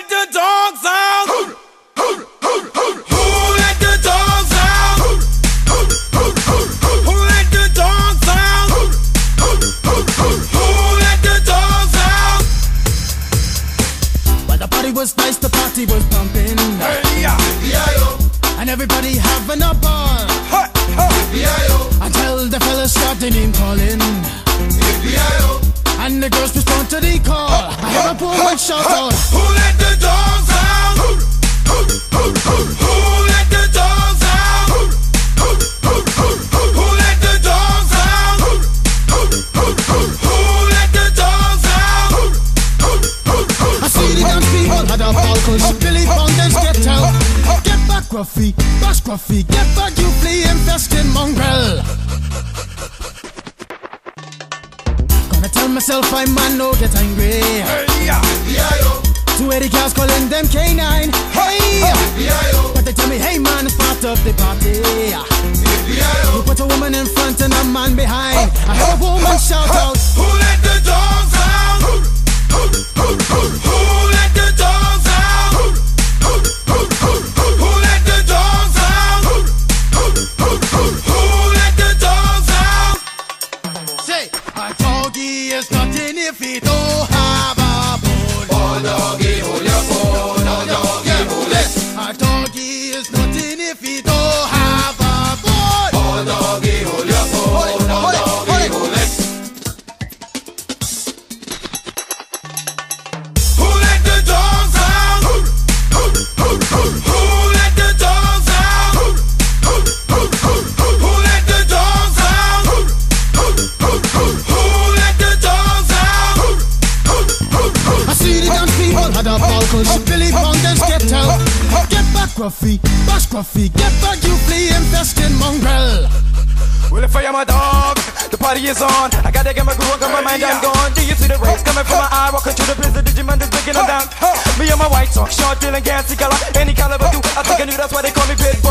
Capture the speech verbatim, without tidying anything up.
let the dogs out? Who let the dogs out? Who let the dogs out? Who let the dogs out? Well, the party was nice, the party was pumping, Hey, yeah. and everybody having a ball. Hey, hey. Until the fellas started name calling, and the girls respond to the call. I hear a woman shout out, Who let the dogs out? Who let the dogs out? Who let the dogs out? Who let the dogs out? I see the dance people had a ball, cause Billy Fountains get out. Get back, Gruffy, bash Gruffy, get back, you flea infested mongrel. Gonna tell myself I man no get angry. Hey, yeah. Two eighty girls calling them K nine. Hey, but they tell me, hey man, it's part of the party. You put a woman in front and a man behind. I heard a woman shout out, Who let the dogs out? Who let the dogs out? Who let the dogs out? Who let the dogs out? say, a doggy is nothing if he don't have a bone. Oh doggy, hold your bone. Oh doggy, hold it. A doggy is nothing if he don't have a bone. Oh doggy, hold your bone. Oh doggy, hold it. Who let the dogs out? Who let the dogs out? Who let the dogs out? Who let the dogs out? I see the dance people had a ball, cause Billy Fountains get out. Get back, Gruffy, bash Gruffy, get back, you flea infested mongrel. Well, if I am a dog, the party is on. I gotta get my groove on, got my mind, I'm gone. Do you see the rays coming from my eye? Walking through the prison, Digimon is breaking them down. Me and my white talk, short, feeling gassy color, any caliber do. I think I knew that's why they call me Pit